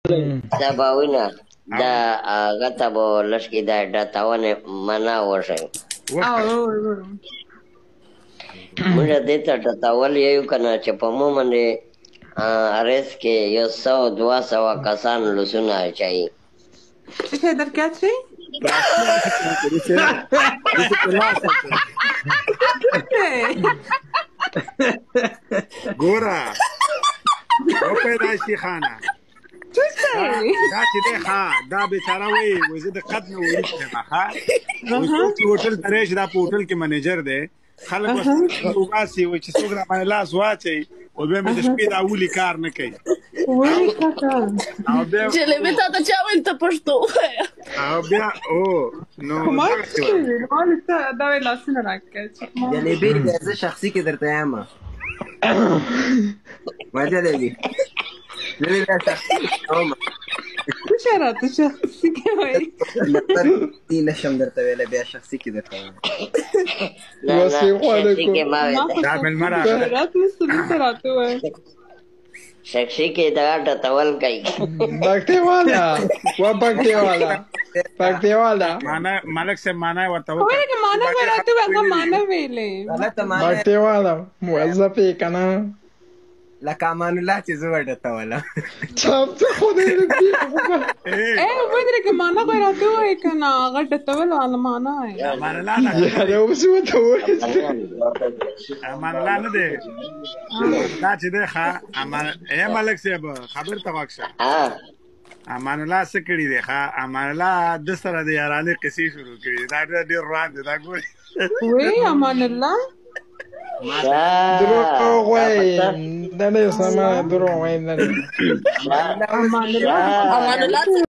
دا باونه دا غته به لشکې دا ډاتاونه منا وشي موږ دې ته ډاتاول یو کنه چې په مو باندې ارس کې 100-200 کسان لسونه اچي څه درکات شي ګورا او پیدا شي خانه دا چې ده ښه دا بیچاره وایي زه د قد نه وروسته یم ښه چې هوټل ته راشي دا په هوټل کې منیجر دی خلک ورته وباسي وایي چې څوک راباندې لاس واچوي او بیا مې د شپې د اولي کار نه کوي جلبې تا ته چا ویل ته پښتو ووایه او بیا او نو دا ویل لاسونه راکړه جلبې زه شخصي کې درته یم ما جلبې جلبې بیا شخصي کوم څه راته شخصي کې وایي نشم درته ویلی بیا شخصي کې درته وایم دا مېلمه راغله شخصي کې دا ډاتاول کوي پکتیوالا ملک صاحب معنا یې ورته وایي معنا به راته هغه معنا ویلې پکتیوالا موظف یې که نه لکه امان الله چې زه وډتوله خدای دې ودرې که معنا به راته وایي که نه هغه ډتول والا معنا یې امان الله اوس ورته وایي امان الله نه دی دا چې دی ښه ملک صاحب خبر ته غوږ شه امان الله څه کړي دی ښه امان الله ده سره د یارانې قصې شروع کړي دا ډېر روان دی دا ګوري وی امان الله دروغ وایي نه دی سمه دروغ وایي نه دی امان الله